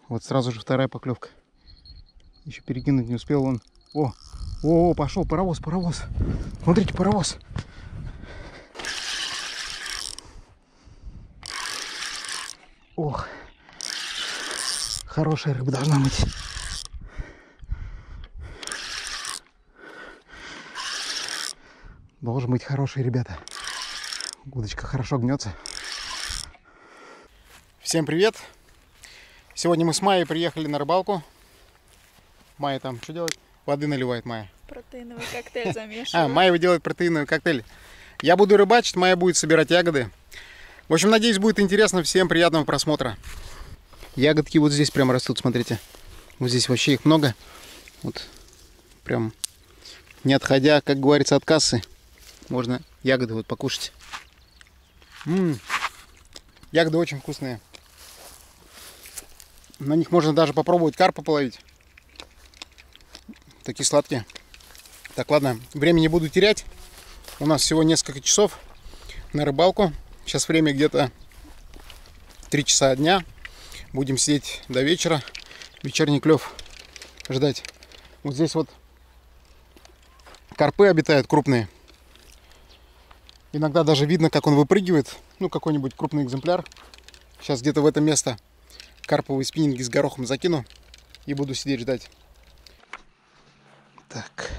Вот сразу же вторая поклевка. Еще перекинуть не успел он. О, пошел паровоз. Смотрите, паровоз. Ох, хорошая рыба должна быть. Должен быть хороший, ребята. Удочка хорошо гнется. Всем привет! Сегодня мы с Майей приехали на рыбалку. Майя там что делает? Воды наливает Майя. Протеиновый коктейль замешиваю. Майя делает протеиновый коктейль. Я буду рыбачить, Майя будет собирать ягоды. В общем, надеюсь, будет интересно. Всем приятного просмотра. Ягодки вот здесь прям растут, смотрите. Вот здесь вообще их много. Вот прям не отходя, как говорится, от кассы, можно ягоды вот покушать. Ягоды очень вкусные. На них можно даже попробовать карпа половить. Такие сладкие. Так, ладно, времени не буду терять. У нас всего несколько часов на рыбалку. Сейчас время где-то 3 часа дня. Будем сидеть до вечера. Вечерний клев ждать. Вот здесь вот карпы обитают крупные. Иногда даже видно, как он выпрыгивает. Ну, какой-нибудь крупный экземпляр. Сейчас где-то в это место карповые спиннинги с горохом закину. И буду сидеть ждать. Так.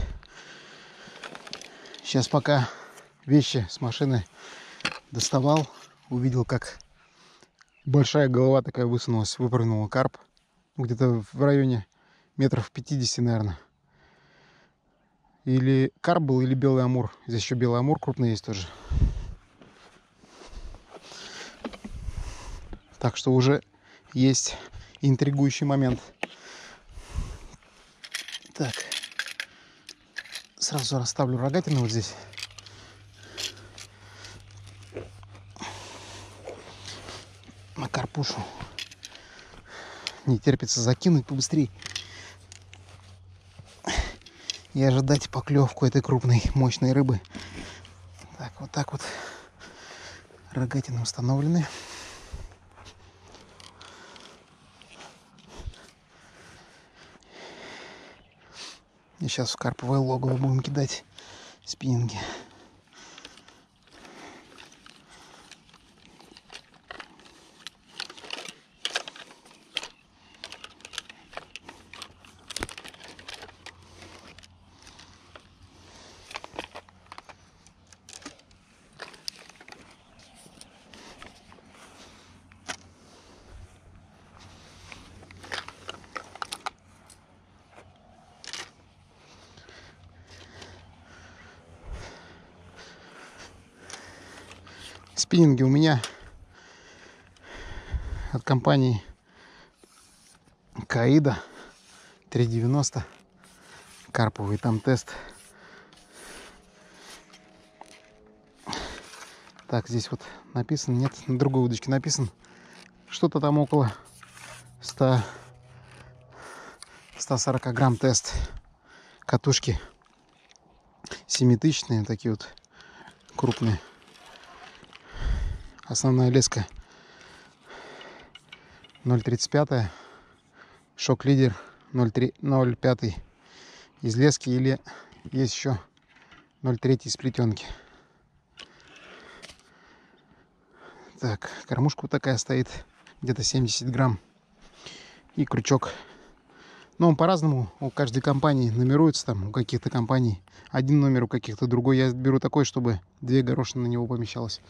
Сейчас пока вещи с машины доставал, увидел, как большая голова такая высунулась, выпрыгнула карп. Где-то в районе метров 50, наверное. Или карп был, или белый амур. Здесь еще белый амур крупный есть тоже. Так что уже есть интригующий момент. Так. Сразу расставлю рогатину вот здесь. На карпушу. Не терпится закинуть побыстрее. И ожидать поклевку этой крупной, мощной рыбы. Так вот. Рогатины установлены. И сейчас в карповое логово будем кидать спиннинги. Спиннинги у меня от компании Каида 390. Карповый там тест. Так, здесь вот написано, нет, на другой удочке написано. Что-то там около 140 грамм тест. Катушки 7000-е, такие вот крупные. Основная леска 0,35, шок-лидер 0,5 из лески, или есть еще 0,3 из плетенки. Так, кормушка вот такая стоит, где-то 70 грамм. И крючок. Но он по-разному, у каждой компании номеруется, там у каких-то компаний один номер, у каких-то другой. Я беру такой, чтобы 2 горошины на него помещалось.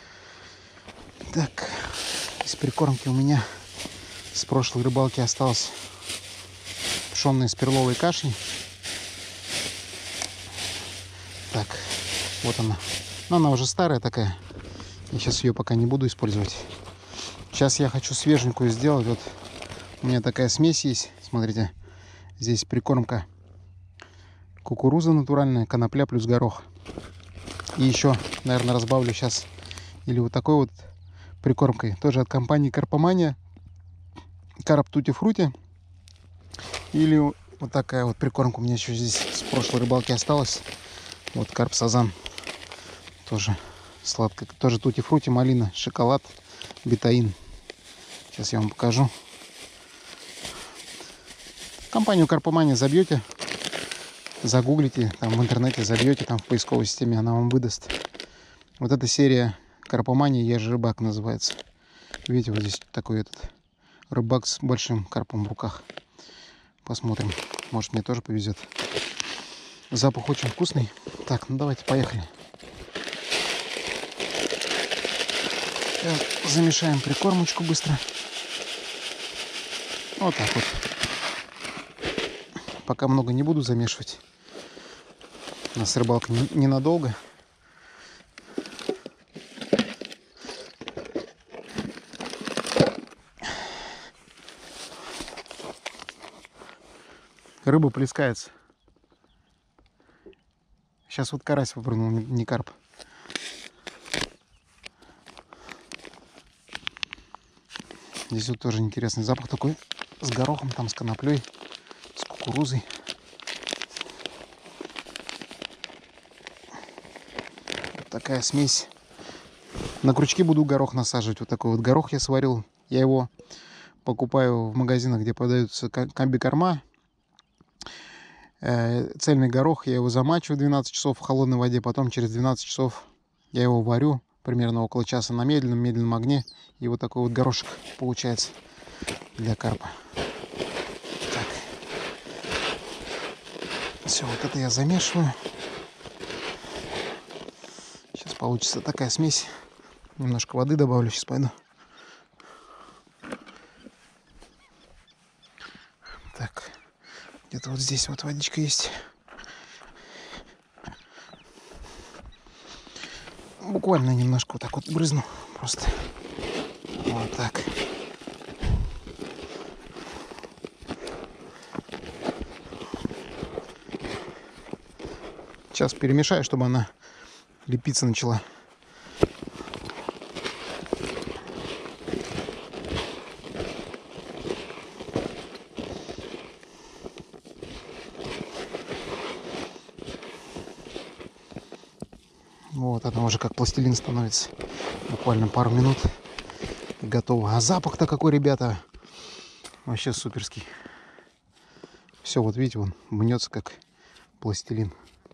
Так, из прикормки у меня с прошлой рыбалки осталось пшённая с перловой кашей. Так, вот она. Но она уже старая такая. Я сейчас ее пока не буду использовать. Сейчас я хочу свеженькую сделать. Вот у меня такая смесь есть. Смотрите, здесь прикормка кукуруза натуральная, конопля плюс горох. И еще, наверное, разбавлю сейчас или вот такой вот прикормкой, тоже от компании Карпомания, Карп Тути Фрути. Или вот такая вот прикормка у меня еще здесь с прошлой рыбалки осталась. Вот Карп Сазан, тоже сладкая, тоже Тути Фрути, малина, шоколад, бетаин. Сейчас я вам покажу. Компанию Карпомания забьете, загуглите, там в интернете забьете, там в поисковой системе она вам выдаст. Вот эта серия Карпомания «Я же рыбак» называется. Видите, вот здесь такой этот рыбак с большим карпом в руках. Посмотрим, может мне тоже повезет. Запах очень вкусный. Так, ну давайте, поехали. Сейчас замешаем прикормочку быстро. Вот так вот. Пока много не буду замешивать. У нас рыбалка ненадолго. Рыба плескается. Сейчас вот карась попрыгнул, не карп. Здесь вот тоже интересный запах такой. С горохом, там с коноплей, с кукурузой. Вот такая смесь. На крючки буду горох насаживать. Вот такой вот горох я сварил. Я его покупаю в магазинах, где продаются комби-корма. Цельный горох, я его замачиваю 12 часов в холодной воде, потом через 12 часов я его варю примерно около часа на медленном огне, и вот такой вот горошек получается для карпа. Так. Все, вот это я замешиваю. Сейчас получится такая смесь. Немножко воды добавлю, сейчас пойду. Так. Где-то вот здесь вот водичка есть. Буквально немножко вот так вот брызну. Просто. Вот так. Сейчас перемешаю, чтобы она лепиться начала. Вот, она уже как пластилин становится. Буквально пару минут и готово. А запах-то какой, ребята! Вообще суперский. Все, вот видите, он мнется как пластилин.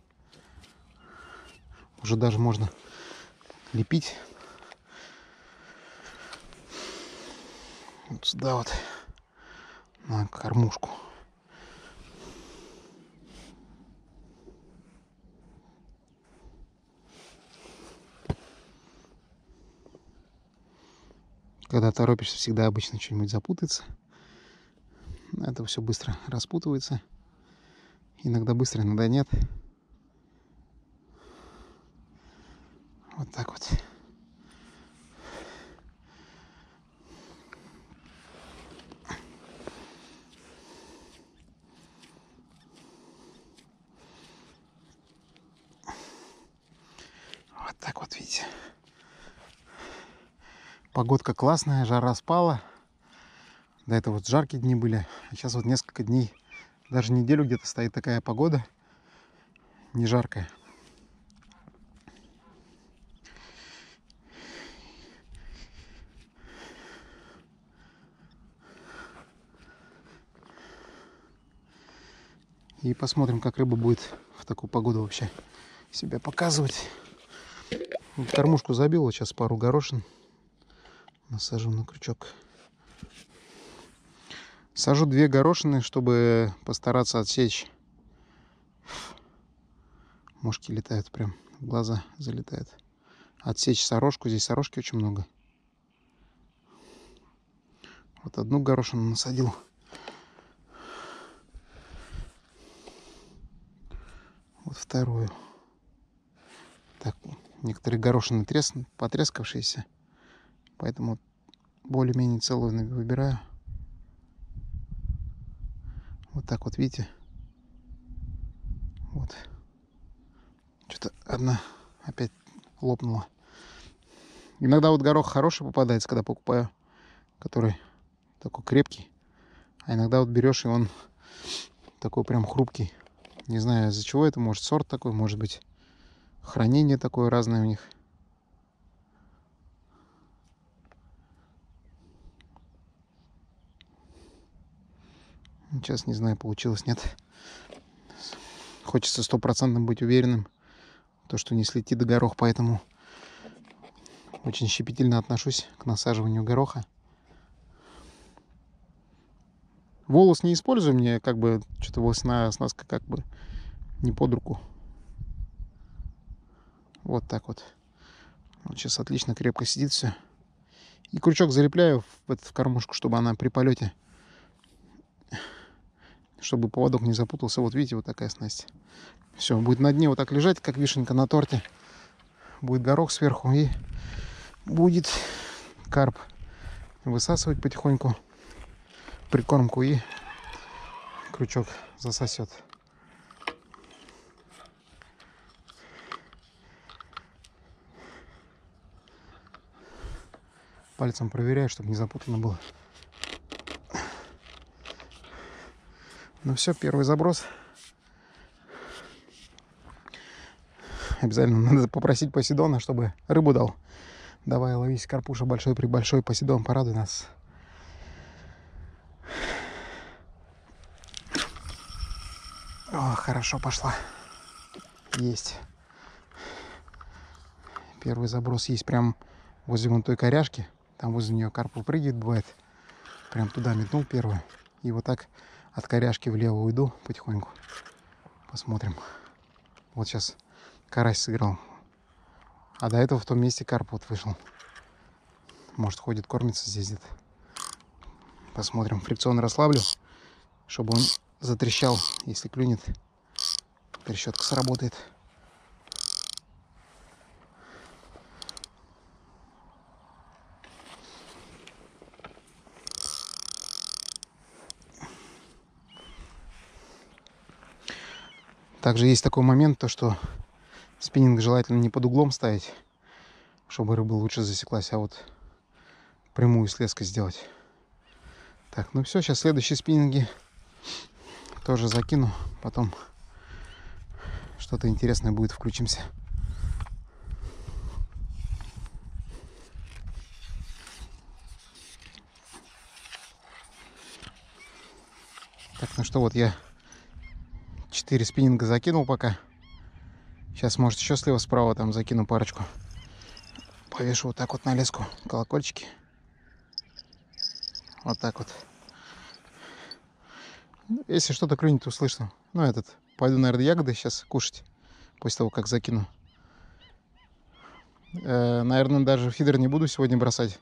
Уже даже можно лепить. Вот сюда вот на кормушку. Когда торопишься, всегда обычно что-нибудь запутается. Это все быстро распутывается. Иногда быстро, иногда нет. Вот так вот. Вот так вот, видите. Погодка классная, жара спала. До этого вот жаркие дни были. А сейчас вот несколько дней, даже неделю где-то стоит такая погода. Не жаркая. И посмотрим, как рыба будет в такую погоду вообще себя показывать. Вот кормушку забил, вот сейчас пару горошин насажу на крючок. Сажу 2 горошины, чтобы постараться отсечь. Мошки летают прям, в глаза залетают. Отсечь сорожку, здесь сорожки очень много. Вот 1 горошину насадил. Вот 2. Так, некоторые горошины потрескавшиеся, поэтому более-менее целую выбираю. Вот так вот, видите? Вот. Что-то одна опять лопнула. Иногда вот горох хороший попадается, когда покупаю, который такой крепкий. А иногда вот берешь, и он такой прям хрупкий. Не знаю, из-за чего это. Может, сорт такой, может быть, хранение такое разное у них. Сейчас не знаю, получилось, нет. Хочется 100% быть уверенным, то, что не слетит горох, поэтому очень щепетильно отношусь к насаживанию гороха. Волос не использую, мне как бы что-то волосяная оснастка как бы не под руку. Вот так вот. Вот сейчас отлично крепко сидит все. И крючок залепляю в кормушку, чтобы она при полете, чтобы поводок не запутался. Вот видите, вот такая снасть. Все, будет на дне вот так лежать, как вишенка на торте. Будет горох сверху и будет карп высасывать потихоньку прикормку, и крючок засосет. Пальцем проверяю, чтобы не запутано было. Ну все, первый заброс. Обязательно надо попросить Посейдона, чтобы рыбу дал. Давай ловись, карпуша, большой Посейдон, порадуй нас. О, хорошо пошла. Есть. Первый заброс есть прям возле вон той коряшки. Там возле нее карп выпрыгивает, бывает. Прям туда метнул первую. И вот так от коряшки влево уйду потихоньку. Посмотрим. Вот сейчас карась сыграл. А до этого в том месте карп вот вышел. Может, ходит, кормится здесь где-то. Посмотрим. Фрикцион расслаблю, чтобы он затрещал. Если клюнет, трещотка сработает. Также есть такой момент, то что спиннинг желательно не под углом ставить, чтобы рыба лучше засеклась, а вот прямую с леской сделать. Так, ну все, сейчас следующие спиннинги тоже закину, потом что-то интересное будет, включимся. Так, ну что, вот я 4 спиннинга закинул пока. Сейчас, может, еще слева-справа там закину парочку. Повешу вот так вот на леску колокольчики. Вот так вот. Если что-то клюнет, то услышно. Ну, пойду, наверное, ягоды сейчас кушать, после того, как закину. Наверное, даже фидер не буду сегодня бросать.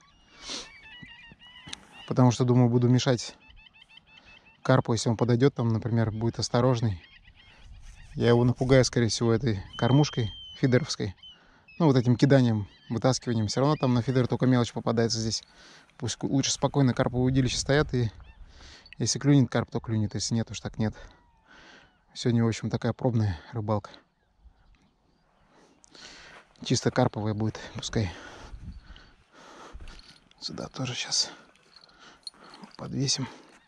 Потому что, думаю, буду мешать карпу, если он подойдет, там, например, будет осторожный. Я его напугаю, скорее всего, этой кормушкой фидеровской. Ну, вот этим киданием, вытаскиванием. Все равно там на фидер только мелочь попадается здесь. Пусть лучше спокойно карповые удилища стоят, и если клюнет карп, то клюнет. Если нет, уж так нет. Сегодня, в общем, такая пробная рыбалка. Чисто карповая будет, пускай. Сюда тоже сейчас подвесим.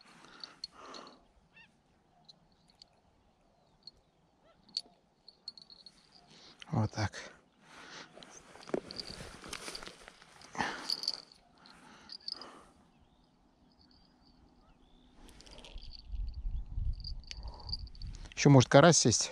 Вот так. Еще может карась сесть.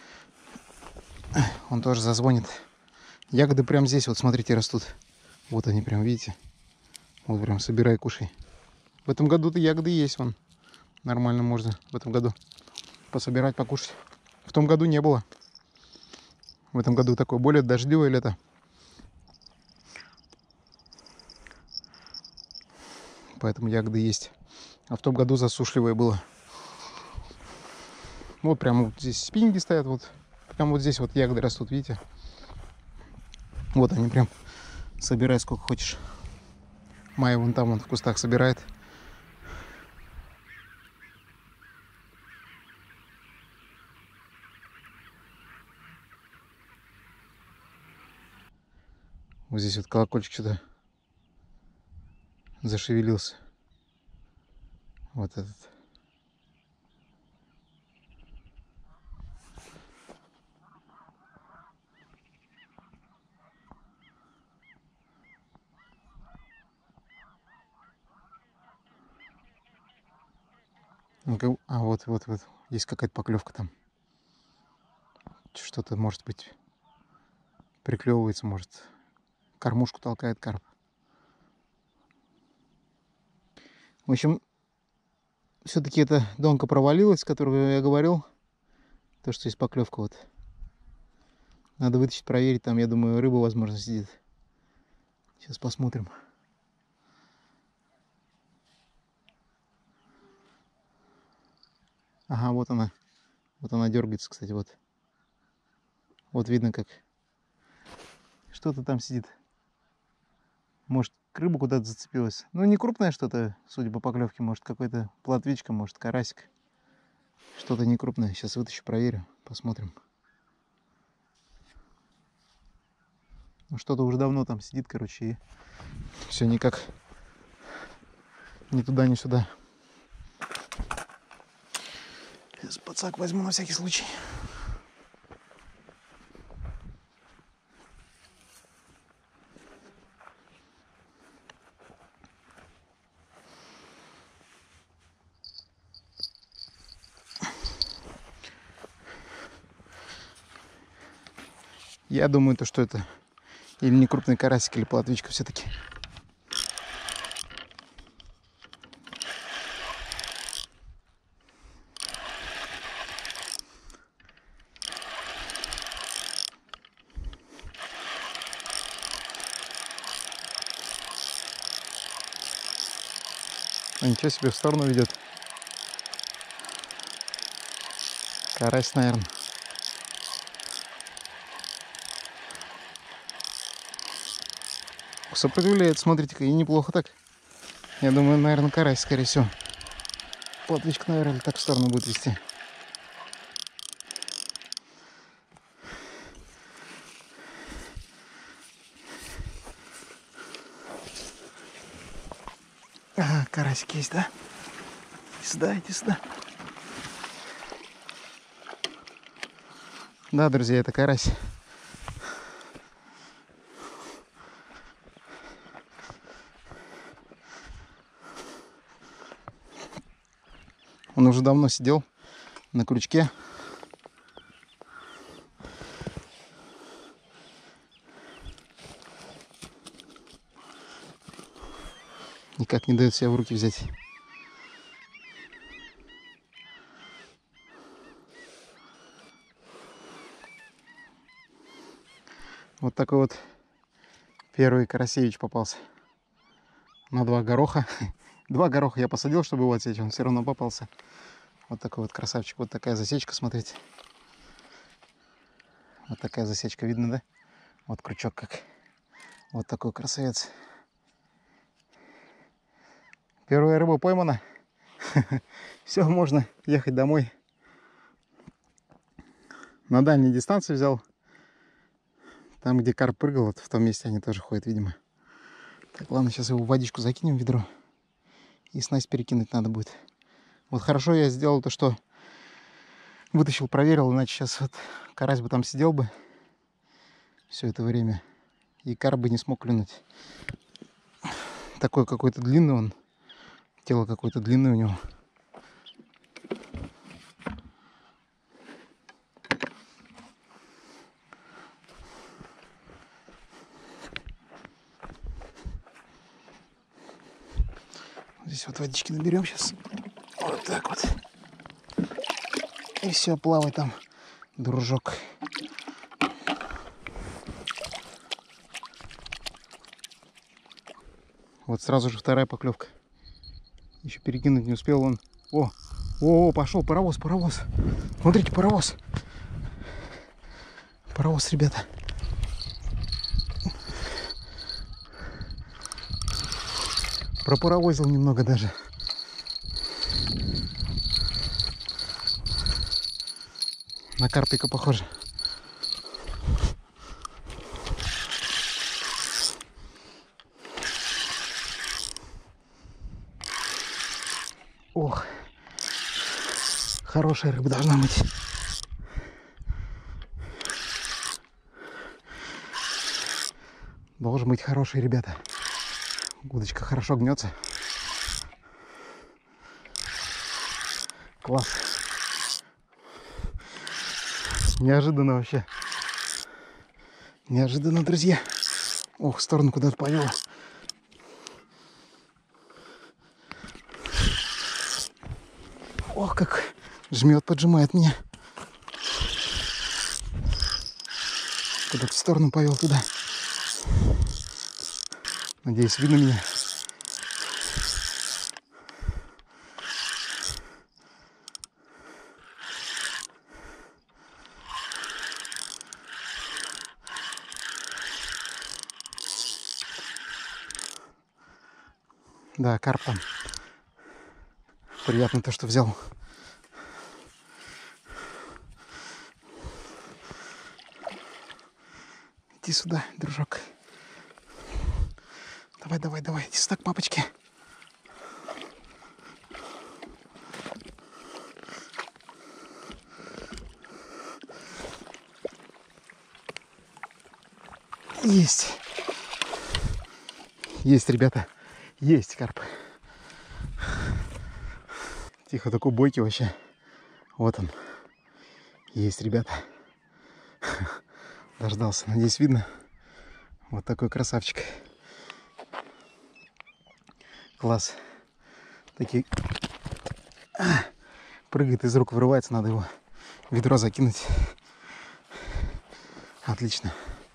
Он тоже зазвонит. Ягоды прям здесь, вот смотрите, растут. Вот они прям, видите? Вот прям собирай, кушай. В этом году-то ягоды есть, вон. Нормально можно в этом году пособирать, покушать. В том году не было. В этом году такое более дождливое лето. Поэтому ягоды есть. А в том году засушливое было. Вот прямо вот здесь спиннинги стоят. Вот. Прямо вот здесь вот ягоды растут, видите? Вот они прям. Собирай сколько хочешь. Майя вон там, вон в кустах собирает. Вот здесь вот колокольчик что-то зашевелился. Вот этот. А вот. Есть какая-то поклевка там. Что-то, может быть, приклевывается, может, кормушку толкает карп. В общем, все-таки эта донка провалилась, которую я говорил. То, что есть поклевка вот. Надо вытащить, проверить. Там, я думаю, рыба, возможно, сидит. Сейчас посмотрим. Ага, вот она. Вот она дергается, кстати, вот. Вот видно как. Что-то там сидит. Может, рыба куда-то зацепилась. Ну, не крупное что-то, судя по поклевке. Может, какой-то плотвичка, может, карасик. Что-то не крупное. Сейчас вытащу, проверю. Посмотрим. Ну, что-то уже давно там сидит, короче, и все никак ни туда, ни сюда. Сейчас подсак возьму на всякий случай. Я думаю, то, что это или не крупный карасик, или плотвичка все-таки. Ничего себе, в сторону ведет. Карась, наверное. Сопротивляет, смотрите-ка, и неплохо так. Я думаю, наверное, карась, скорее всего. Плотвичка, наверное, так в сторону будет вести. Ага, карасик есть, да? Иди сюда, иди сюда. Да, друзья, это карась. Он уже давно сидел на крючке. Никак не дает себя в руки взять. Вот такой вот первый карасевич попался. На 2 гороха. 2 гороха я посадил, чтобы его отсечь. Он все равно попался. Вот такой вот красавчик. Вот такая засечка, смотрите. Вот такая засечка, видно, да? Вот крючок как. Вот такой красавец. Первая рыба поймана. Все, можно ехать домой. На дальней дистанции взял. Там, где карп прыгал, вот в том месте они тоже ходят, видимо. Так, ладно, сейчас его в водичку закинем в ведро. И снасть перекинуть надо будет. Вот хорошо я сделал то, что вытащил, проверил, иначе сейчас вот карась бы там сидел бы все это время. И карп бы не смог клюнуть. Такой какой-то длинный он. Тело какое-то длинное у него. Здесь вот водички наберем сейчас. Вот так вот. И все, плавай там, дружок. Вот сразу же вторая поклевка. Еще перекинуть не успел он. О, пошел паровоз. Смотрите, паровоз. Паровоз, ребята. Пропаровозил немного даже. На карпика похоже. Ох, хорошая рыба должна быть. Должен быть хороший, ребята. Удочка хорошо гнется. Класс. Неожиданно вообще. Неожиданно, друзья. Ох, в сторону куда-то повело. Ох, как жмет, поджимает меня. Куда-то в сторону повел туда. Надеюсь, видно меня. Да, карп там. Приятно то, что взял. Иди сюда, дружок. Давай, давай, давай. Иди сюда к папочке. Есть. Есть, ребята. Есть карп. Тихо, такой бойкий вообще. Вот он. Есть, ребята. Дождался. Надеюсь, видно. Вот такой красавчик. Класс. Такие... Прыгает из рук, вырывается. Надо его в ведро закинуть. Отлично.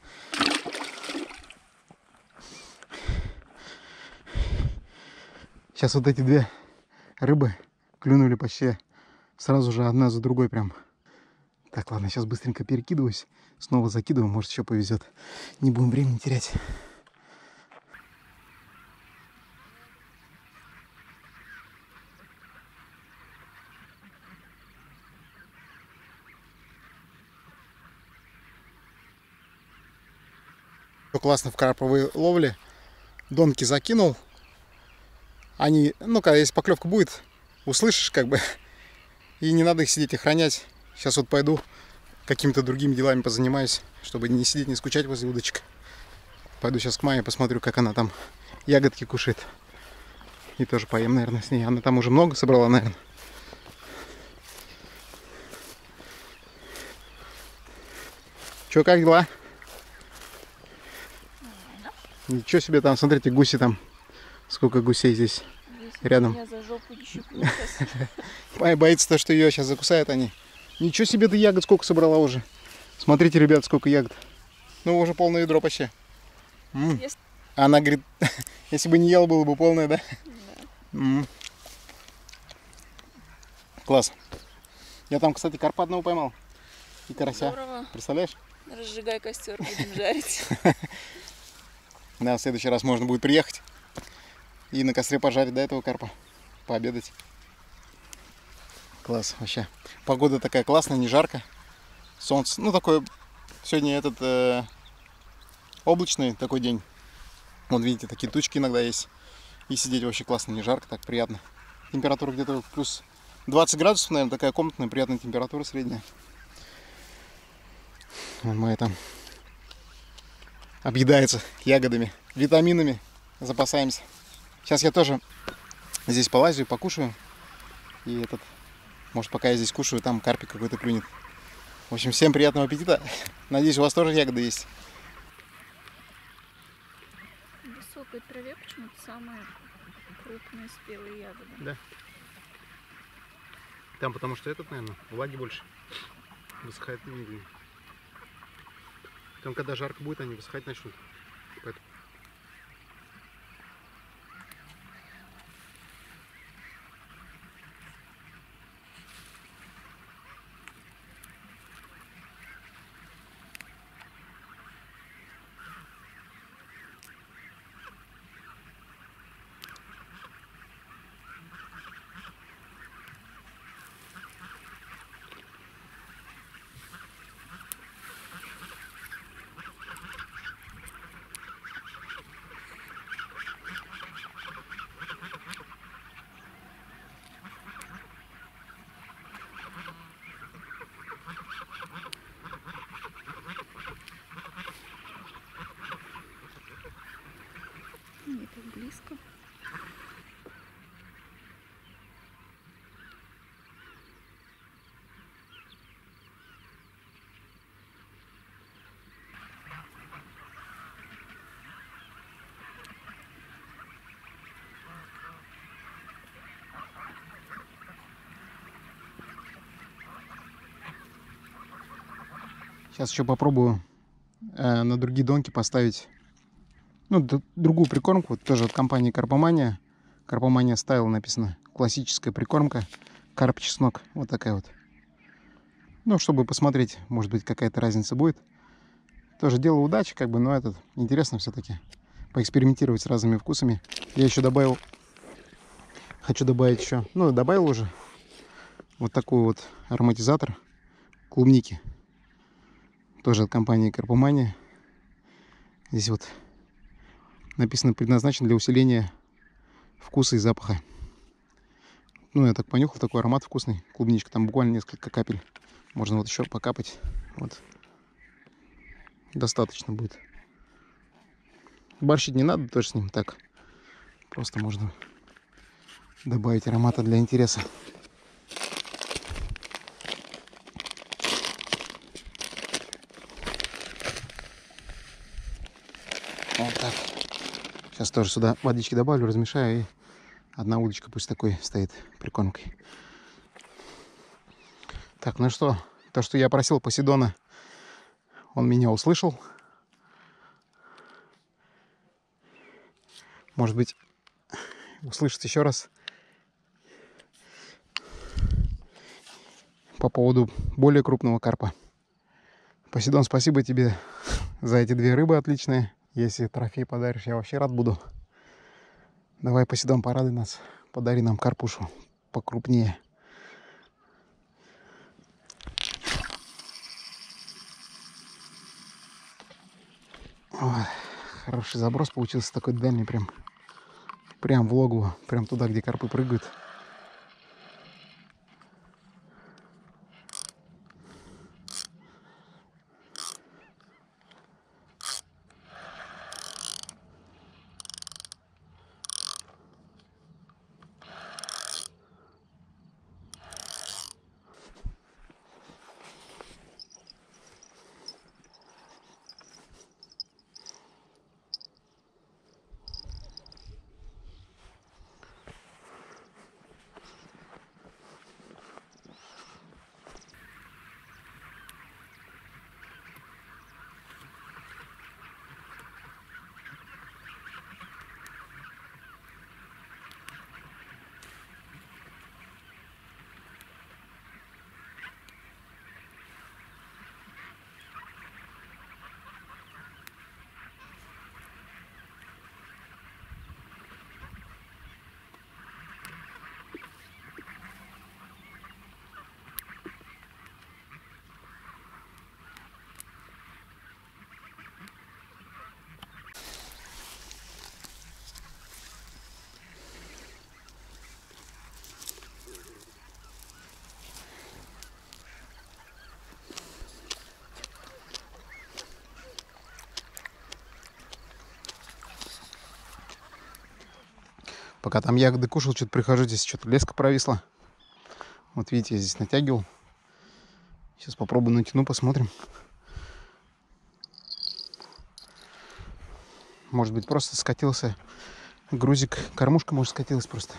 Сейчас вот эти две рыбы клюнули почти сразу же одна за другой прям. Так, ладно, сейчас быстренько перекидываюсь. Снова закидываю, может еще повезет. Не будем времени терять. Классно в карповой ловле. Донки закинул. Они, ну, когда если поклевка будет, услышишь как бы. И не надо их сидеть охранять. Сейчас вот пойду какими-то другими делами позанимаюсь, чтобы не сидеть, не скучать возле удочек. Пойду сейчас к маме посмотрю, как она там ягодки кушает. И тоже поем, наверное, с ней. Она там уже много собрала, наверное. Че, как дела? Ничего себе там, смотрите, гуси там. Сколько гусей здесь рядом. Я за жопу Боится то, что ее сейчас закусают они. Ничего себе, ты ягод сколько собрала уже. Смотрите, ребят, сколько ягод. Ну, уже полное ведро почти. Она говорит, если бы не ела, было бы полное, да? Да. Класс. Я там, кстати, карпа одного поймал. И карася. Здорово. Представляешь? Разжигай костер, будем жарить. Да, в следующий раз можно будет приехать и на костре пожарить до этого карпа. Пообедать. Класс, вообще. Погода такая классная, не жарко. Солнце, ну такой, сегодня этот облачный такой день. Вон, видите, такие тучки иногда есть. И сидеть вообще классно, не жарко, так приятно. Температура где-то плюс 20 градусов, наверное, такая комнатная, приятная температура средняя. Вон моя там объедается ягодами, витаминами, запасаемся. Сейчас я тоже здесь полазю, покушаю. И этот, может, пока я здесь кушаю, там карпик какой-то клюнет. В общем, всем приятного аппетита. Надеюсь, у вас тоже ягоды есть. В высокой траве почему-то самые крупные спелые ягоды. Да. Там потому что этот, наверное, влаги больше. Высыхает медленнее. Там, когда жарко будет, они высыхать начнут. Поэтому... Сейчас еще попробую на другие донки поставить, ну, другую прикормку, тоже от компании Карпомания. Карпомания Style написано. Классическая прикормка. Карп-чеснок. Вот такая вот. Ну, чтобы посмотреть, может быть, какая-то разница будет. Тоже дело удачи, как бы, но этот интересно все-таки. Поэкспериментировать с разными вкусами. Я еще добавил, хочу добавить еще, ну, добавил уже вот такой вот ароматизатор клубники. Тоже от компании Карпомания. Здесь вот написано, предназначен для усиления вкуса и запаха. Ну, я так понюхал, такой аромат вкусный. Клубничка, там буквально несколько капель. Можно вот еще покапать. Вот. Достаточно будет. Борщить не надо тоже с ним, так. Просто можно добавить аромата для интереса. Вот так. Сейчас тоже сюда водички добавлю, размешаю, и одна удочка пусть такой стоит прикормкой. Так, ну что, то, что я просил Посейдона, он меня услышал. Может быть, услышит еще раз по поводу более крупного карпа. Посейдон, спасибо тебе за эти 2 рыбы отличные. Если трофей подаришь, я вообще рад буду. Давай, Посейдон, порадуй нас. Подари нам карпушу покрупнее. Ой, хороший заброс получился, такой дальний, прям в логово, прям туда, где карпы прыгают. Пока там ягоды кушал, что-то прихожу, здесь что-то леска провисла. Вот видите, я здесь натягивал. Сейчас попробую натяну, посмотрим. Может быть, просто скатился грузик. Кормушка, может, скатилась просто.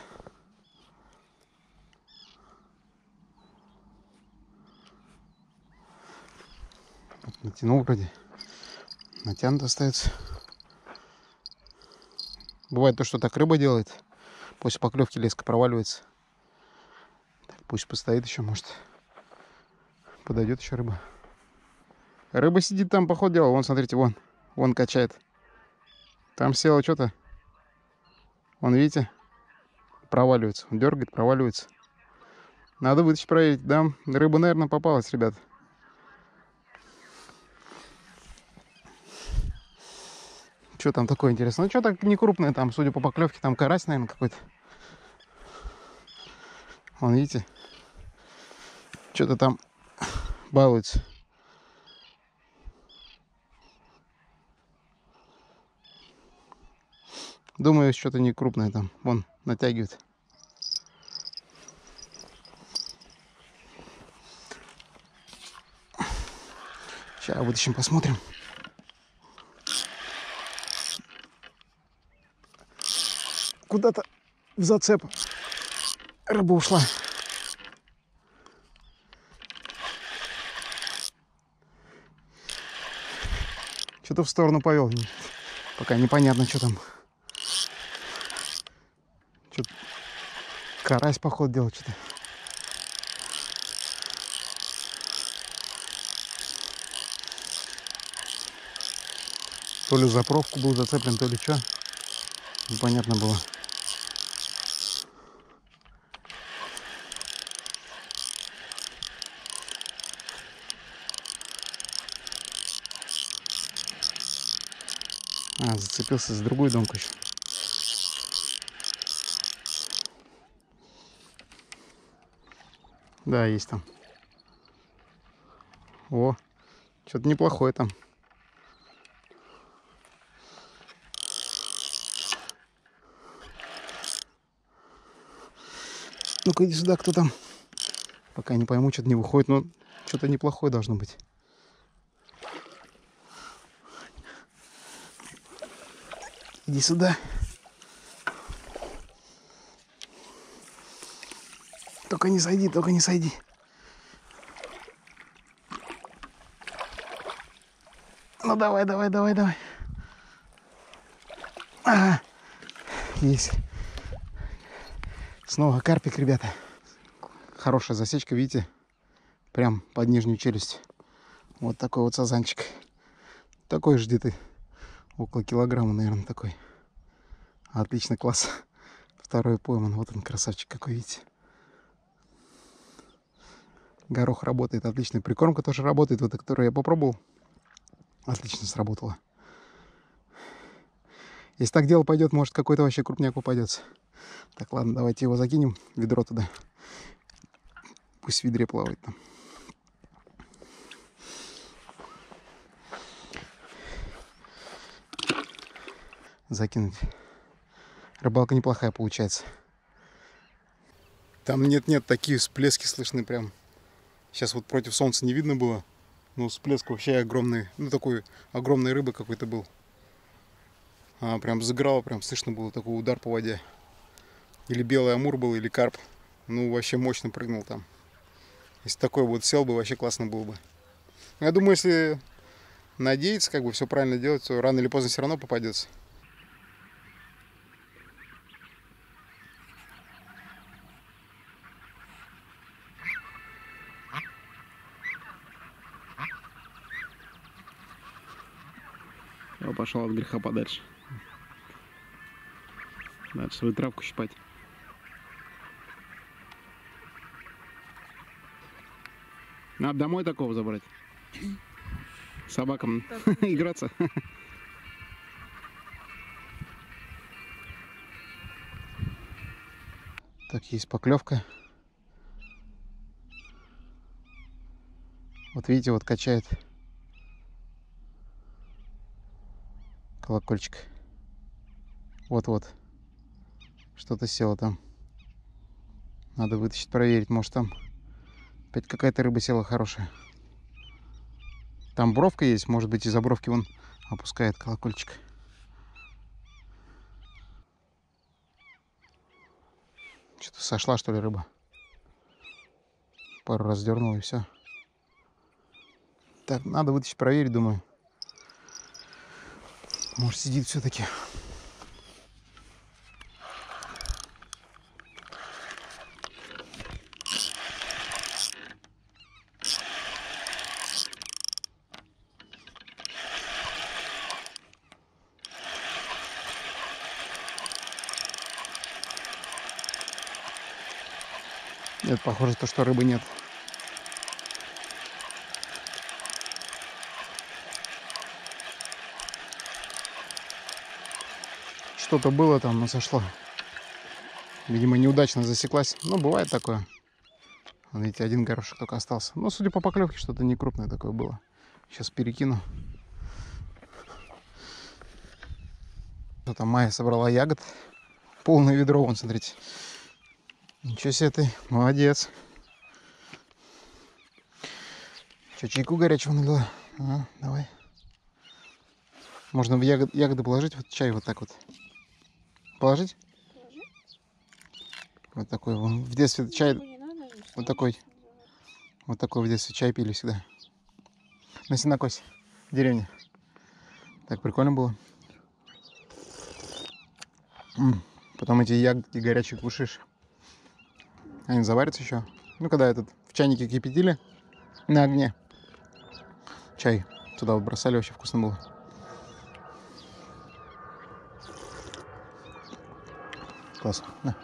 Вот натянул вроде. Натянут остается. Бывает то, что так рыба делает. После поклевки леска проваливается. Так, пусть постоит еще, может. Подойдет еще рыба. Рыба сидит там, по ходу дела. Вон, смотрите, вон качает. Там села что-то. Вон, видите? Проваливается. Он дергает, проваливается. Надо вытащить, проверить. Да, рыба, наверное, попалась, ребят. Что там такое интересное? Ну, что так не крупное там, судя по поклевке, там карась, наверное, какой-то. Вон, видите? Что-то там балуется. Думаю, что-то не крупное там. Вон, натягивает. Сейчас вытащим, посмотрим. Куда-то в зацеп рыба ушла. Что-то в сторону повел. Пока непонятно, что там. Что-то карась, походу, делает что-то. То ли за пробку был зацеплен, то ли что. Непонятно было. А, зацепился за другую домку еще. Да, есть там. О, что-то неплохое там. Ну-ка, иди сюда, кто там? Пока не пойму, что-то не выходит, но что-то неплохое должно быть. Иди сюда. Только не сойди, только не сойди. Ну давай, давай, давай, давай. Ага. Есть. Снова карпик, ребята. Хорошая засечка, видите? Прям под нижнюю челюсть. Вот такой вот сазанчик. Такой же где-то около килограмма, наверное, такой. Отличный класс. Второй пойман. Вот он, красавчик какой, видите? Горох работает отлично. Прикормка тоже работает. Вот, которую я попробовал. Отлично сработала. Если так дело пойдет, может какой-то вообще крупняк попадется. Так, ладно, давайте его закинем. Ведро туда. Пусть в ведре плавает там. Закинуть. Рыбалка неплохая получается. Там нет-нет, такие всплески слышны прям. Сейчас вот против солнца не видно было. Но всплеск вообще огромный. Ну, такой огромной рыбы какой-то был. Прям заграло, прям слышно было такой удар по воде. Или белый амур был, или карп. Ну, вообще мощно прыгнул там. Если такой вот сел бы, вообще классно было бы. Я думаю, если надеяться, как бы все правильно делать, то рано или поздно все равно попадется. Я пошел от греха подальше. Надо свою травку щипать. Надо домой такого забрать. Собакам играться. Так, есть поклевка. Вот видите, вот качает колокольчик. Вот-вот. Что-то село там. Надо вытащить, проверить. Может, там опять какая-то рыба села хорошая. Там бровка есть. Может быть, из-за бровки вон опускает колокольчик. Что-то сошла, что ли, рыба. Пару раз дернула и все. Так, надо вытащить, проверить, думаю. Может, сидит все-таки. Нет, похоже, то, что рыбы нет. Что-то было там, но сошло. Видимо, неудачно засеклась. Ну, бывает такое. Вон, видите, один горошек только остался. Но, судя по поклевке, что-то не крупное такое было. Сейчас перекину. Там Майя собрала ягод. Полное ведро, вон, смотрите. Ничего себе ты, молодец. Что, чайку горячего налила? Давай. Можно в ягоды положить, вот чай вот так вот. Положить? Положи. Вот такой вон. В детстве чай. Вот такой. Вот такой в детстве чай пили всегда. На сенокосе, в деревне. Так прикольно было. Потом эти ягодки горячие кушаешь. Они заварятся еще. Ну, когда этот в чайнике кипятили на огне. Чай туда вот бросали, вообще вкусно было. Классно. На.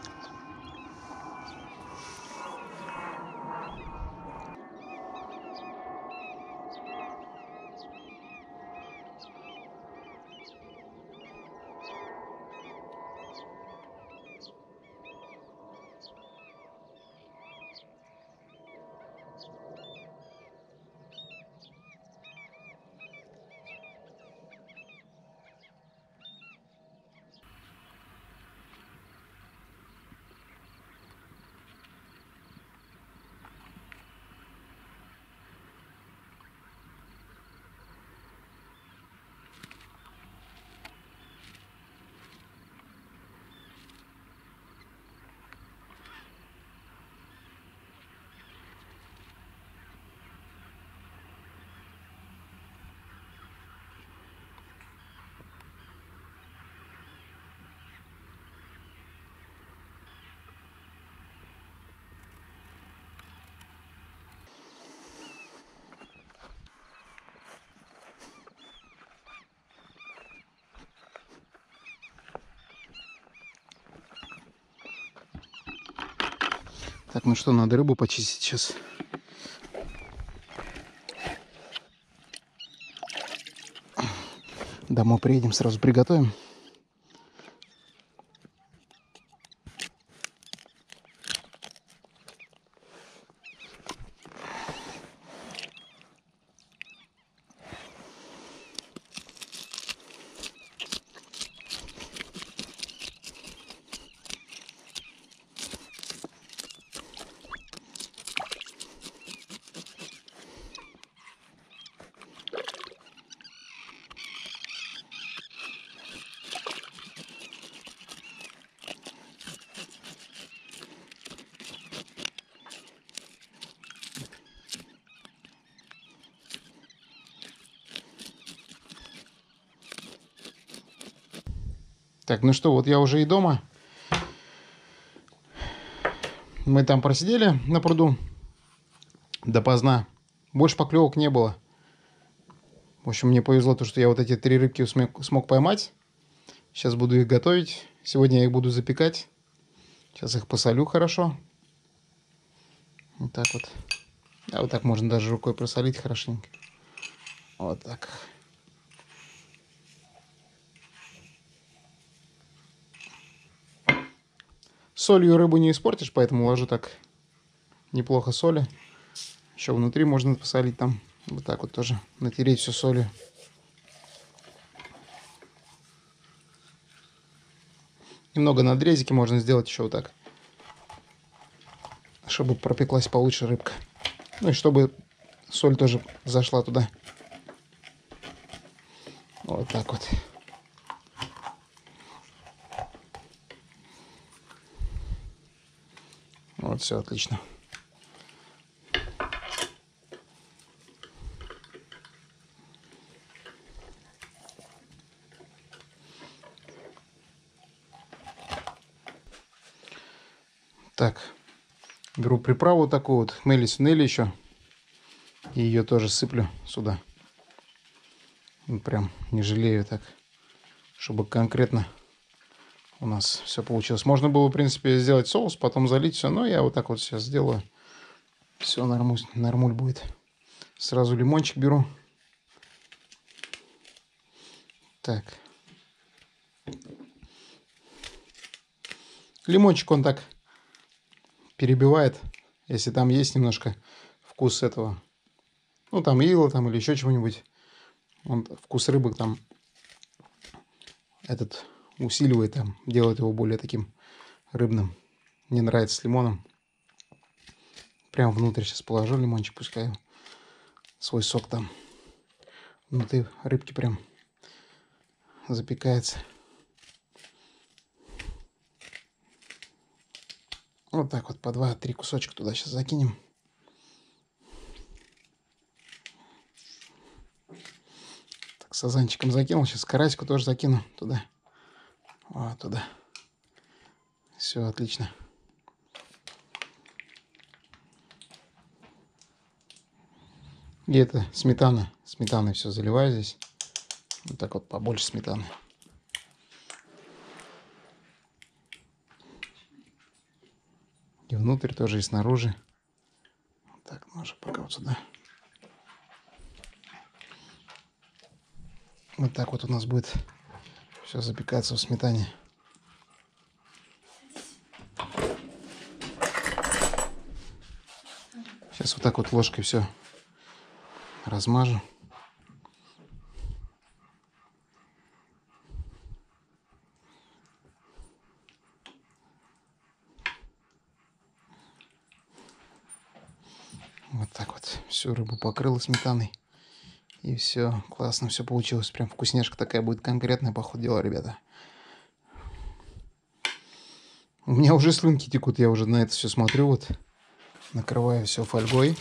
Так, ну что, надо рыбу почистить сейчас. Домой приедем, сразу приготовим. Так, ну что, вот я уже и дома. Мы там просидели на пруду допоздна. Больше поклевок не было. В общем, мне повезло то, что я вот эти 3 рыбки смог поймать. Сейчас буду их готовить. Сегодня я их буду запекать. Сейчас их посолю хорошо. Вот так вот. А вот так можно даже рукой просолить хорошенько. Вот так. Солью рыбу не испортишь, поэтому ложу так неплохо соли. Еще внутри можно посолить там. Вот так вот тоже натереть все солью. Немного надрезики можно сделать еще вот так. Чтобы пропеклась получше рыбка. Ну и чтобы соль тоже зашла туда. Вот так вот. Вот все отлично. Так, беру приправу такую вот, хмели-сунели еще. И ее тоже сыплю сюда. Прям не жалею так, чтобы конкретно у нас все получилось. Можно было, в принципе, сделать соус, потом залить все, но я вот так вот сейчас сделаю. Все нормуль будет. Сразу лимончик беру. Так. Лимончик он так перебивает, если там есть немножко вкус этого. Ну, там ила там или еще чего-нибудь. Он вкус рыбы там этот усиливает, там, делает его более таким рыбным. Мне нравится с лимоном. Прям внутрь сейчас положу лимончик, пускай свой сок там внутри рыбки прям запекается. Вот так вот по 2-3 кусочка туда сейчас закинем. Так, Так, сазанчиком закинул. Сейчас карасику тоже закину туда. Вот туда. Все, отлично. И это сметана. Сметаной все заливаю здесь. Вот так вот побольше сметаны. И внутрь тоже, и снаружи. Вот так, можно пока вот сюда. Вот так вот у нас будет все запекаться в сметане. Сейчас вот так вот ложкой все размажу. Вот так вот всю рыбу покрыла сметаной. И все, классно все получилось. Прям вкусняшка такая будет конкретная, по ходу дела, ребята. У меня уже слюнки текут, я уже на это все смотрю. Вот накрываю все фольгой.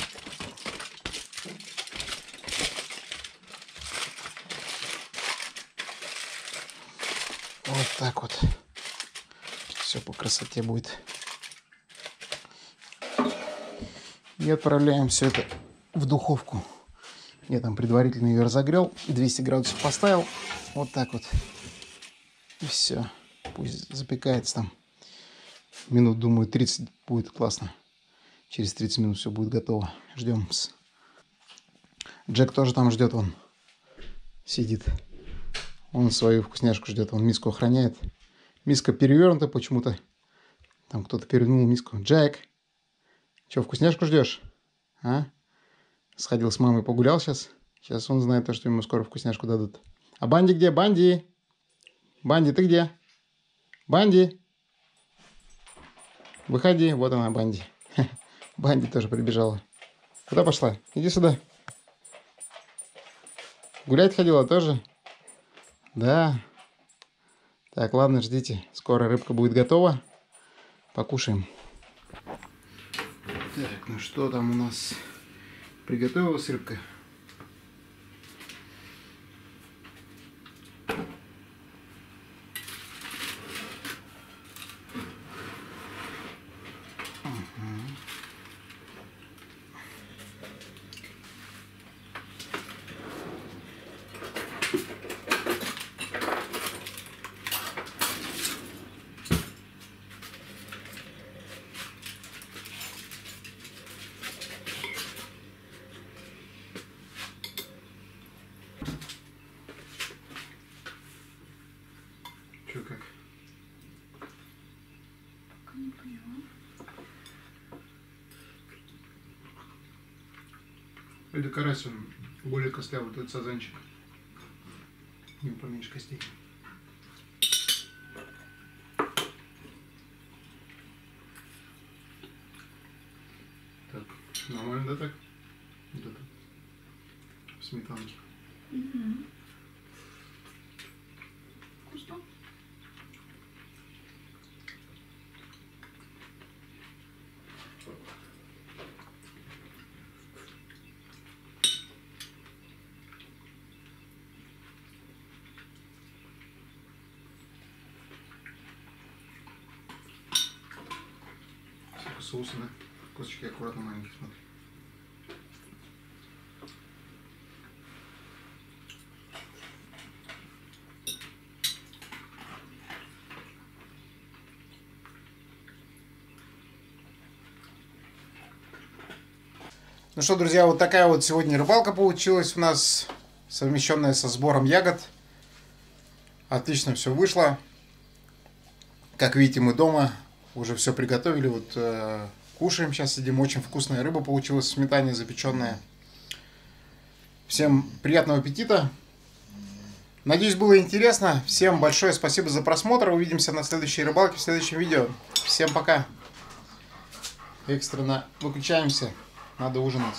Вот так вот. Все по красоте будет. И отправляем все это в духовку. Я там предварительно ее разогрел. 200 градусов поставил. Вот так вот. И все. Пусть запекается там. Минут, думаю, 30 будет классно. Через 30 минут все будет готово. Ждем. Джек тоже там ждет. Он сидит. Он свою вкусняшку ждет. Он миску охраняет. Миска перевернута почему-то. Там кто-то перевернул миску. Джек! Че, вкусняшку ждешь? А? Сходил с мамой, погулял сейчас. Сейчас он знает то, что ему скоро вкусняшку дадут. А Банди где? Банди! Банди, ты где? Банди! Выходи. Вот она, Банди. Банди тоже прибежала. Куда пошла? Иди сюда. Гулять ходила тоже? Да. Так, ладно, ждите. Скоро рыбка будет готова. Покушаем. Так, ну что там у нас? Приготовилась рыбка. Че как? Не поняла. Это карась, он более костлявый, вот этот сазанчик. Не поменьше костей. Так, нормально, да так? Вот это. В сметанке. Угу. Вкусно. Соусы, да? Косточки аккуратно маленькие, смотри. Ну что, друзья, вот такая вот сегодня рыбалка получилась у нас, совмещенная со сбором ягод. Отлично все вышло. Как видите, мы дома уже все приготовили. Вот кушаем, сейчас сидим. Очень вкусная рыба получилась в сметане запеченная. Всем приятного аппетита. Надеюсь, было интересно. Всем большое спасибо за просмотр. Увидимся на следующей рыбалке, в следующем видео. Всем пока. Экстренно выключаемся. Надо ужинать.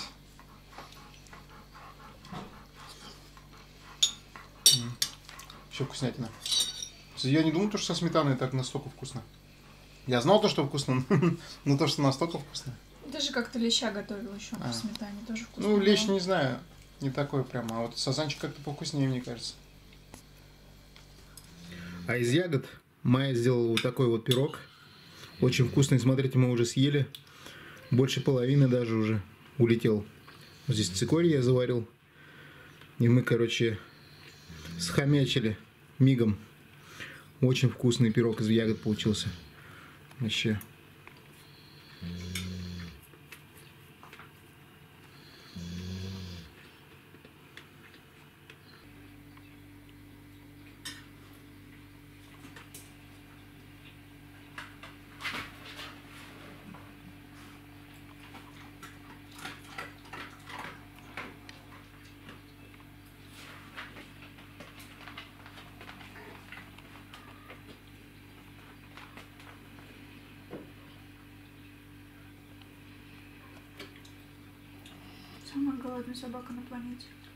Еще вкуснятина. Я не думал, что со сметаной так настолько вкусно. Я знал то, что вкусно, но то, что настолько вкусно. Даже как-то леща готовил еще в сметане, тоже вкусно. Ну, лещ было. не знаю. Не такой прямо. А вот сазанчик как-то повкуснее, мне кажется. А из ягод Майя сделала вот такой вот пирог. Очень вкусный. Смотрите, мы уже съели. Больше половины даже уже улетел. Вот здесь цикорий я заварил. И мы, короче, схомячили мигом. Очень вкусный пирог из ягод получился. Вообще. Самая голодная собака на планете.